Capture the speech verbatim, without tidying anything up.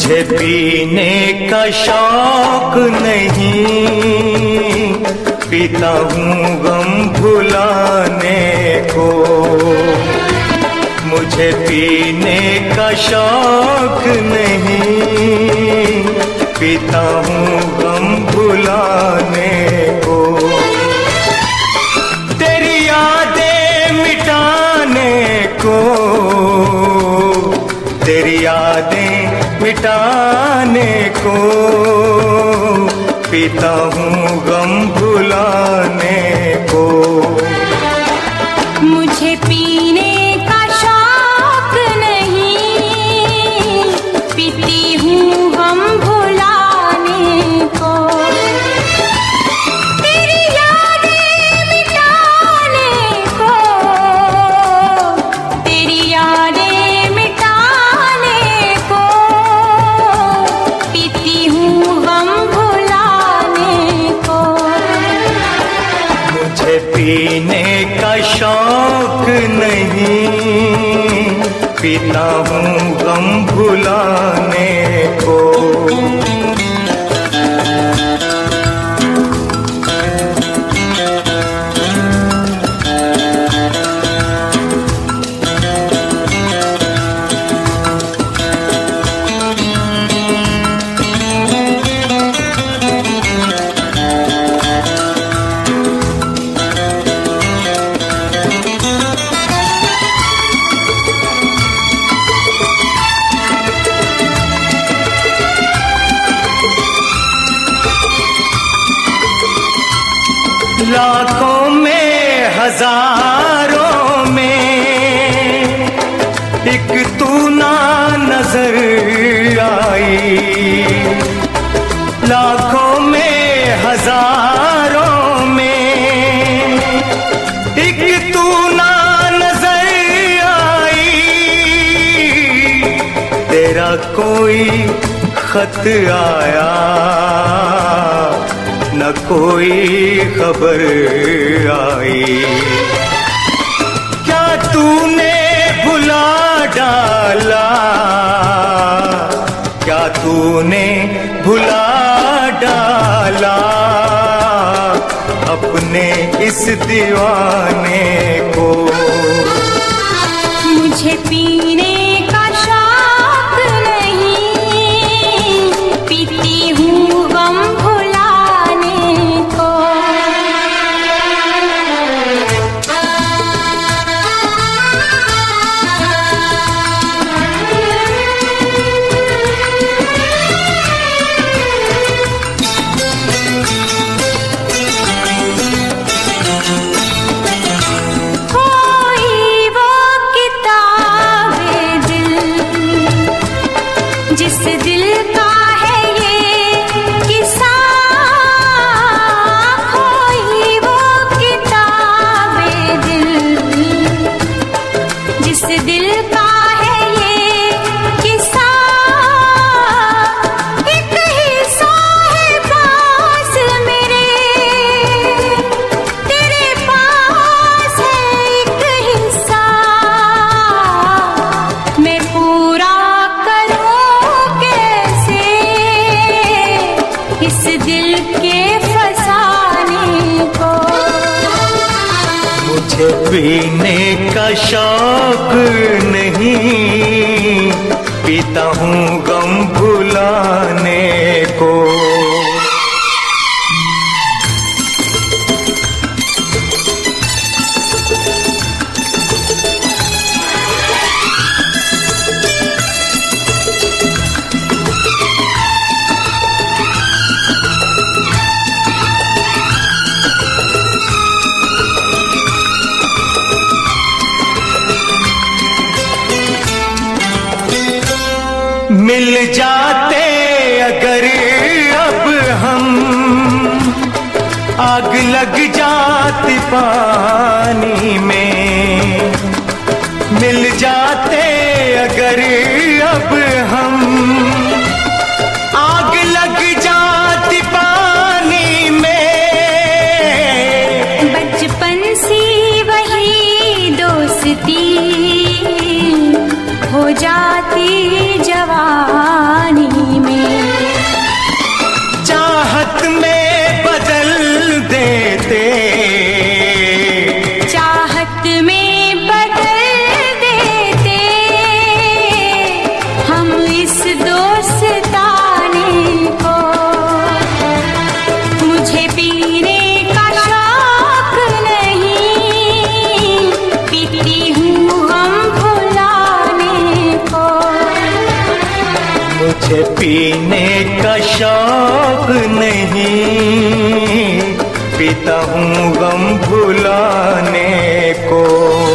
मुझे पीने का शौक नहीं, पीता हूँ गम भुलाने को। मुझे पीने का शौक नहीं, पीता हूँ गम भुलाने को। तेरी यादें मिटाने को, तेरी यादें मिटाने को, पीता हूँ गम भुलाने को। मुझे पीने का शौक नहीं, पीती हूँ गम भुलाने को। तेरी यादें मिटाने को, तेरी यादें मिटाने को, पीती हूँ गम भुलाने को। मुझे पीने का शौक नहीं, पीता हूँ गम भुलाने को। लाखों में हजारों में एक तू ना नजर आई। लाखों में हजारों में एक तू ना नजर आई। तेरा कोई खत आया न कोई खबर आई। क्या तूने भुला डाला, क्या तूने भुला डाला अपने इस दीवाने को। मुझे पीने का शौक नहीं, पीती हूँ गम भुलाने को। जिस दिल का है ये किस्सा, खोई वो किताबे दिल। जिस दिल का है ये किस्सा, एक हिस्सा है पास मेरे, तेरे पास है एक हिस्सा। मैं पूरा इस दिल के फसाने को। मुझे पीने का शौक नहीं, पीता हूँ गम भुलाने को। मिल जाते अगर अब हम, आग लग जाती पानी में। मिल जाते अगर अब हम, आग लग जाती पानी में। बचपन सी वही दोस्ती हो जाती जाती जवानी में। चाहत में बदल देते, चाहत में बदल देते हम इस दोस्ताने को। मुझे पीने का शौक नहीं, पीती हूँ गम भुलाने को। मुझे पीने का शौक नहीं, पीता हूँ गम भुलाने को।